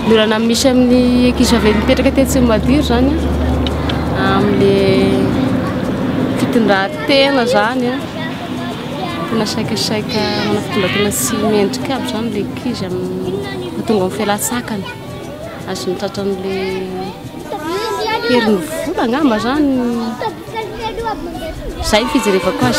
Lorana misy amin'ny ekizy mipetraka tetsy Madiro zany amle fitondran-tena zany tena saikasaika mana fitondran-tena sy mendrika aby zany le ekizy amin'ny tonga amin'ny fialan-tsakany azo mitratra an'le herin'ny vola angamba zany zay fijerevako azy.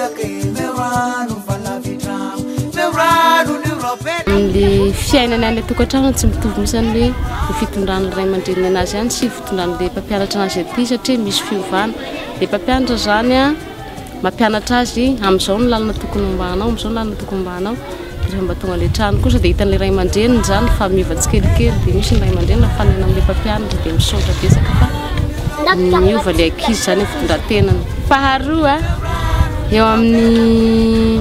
Le fiainany any tokantrano tsy mitovy misy an'le fitondran'ny ray aman-dreny anazy ihany sy fitondran'le mpampianatra anazy aty satria misy fiovana. Le mpampianatra zany mampianatra azy amin'izao ny lalina tokony hombanao, amin'izao ny lalina tokony hombanao. Rehefa mba tonga le trano kosa dia hitan'le ray aman-dreniny zany fa miova tsikelikely dia misy ny ray aman-dreny nafanena amin'le mpampianatra dia misaotra betsaka fa miova le ankizy zany fitondran-tenany. Faharoa eo amin'ny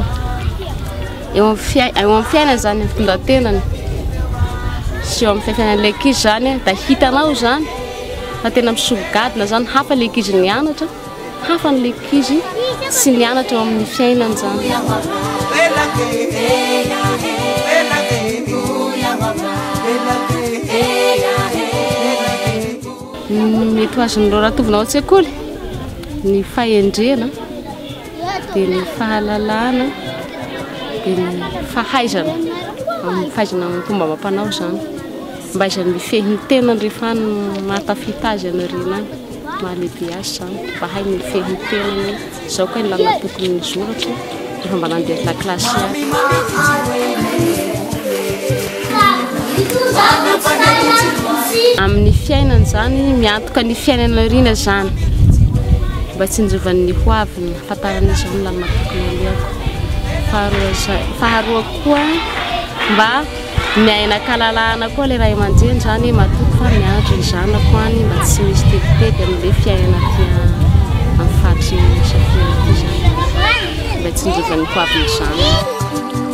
fiainana zany amin'ny fitondran-tenany sy eo amin'ny fiainan'ilay ankizy zany da hitanao zany fa tena misogadina zany hafa le ankizy nianatra, hafa n'le ankizy sy nianatra eo amin'ny fiainany zany. Mety ho azon'ireo ratovinao an-tsekoly ny fahendrena dia ny fahalalana dia ny fahaizana amin'ny fahaizana amin'ny fomba amam-panao zany mba izany mifehy ny tenany rehefa mahatafita azy anarena any mahalehibe azy zany mba hay ny mifehy ny tenany izao koa ny lalina tokony nizoratra rehefa mba nandeha lakilasy azy. Amin'ny fiainany zany miantoka ny fiainan'arina zany mba tsy hinjovan'ny hoaviny hafantarana izao ny lalina tokony aleako. Faharoa koa mba miaina kalalahana koa le ray aman-dreny zany matoky fa mianatra ny zanako any mba tsy misy tetitety amin'le fiainana aty amin'ny faritry safiana aty zany mba tsy hinjovan'ny hoaviny zany.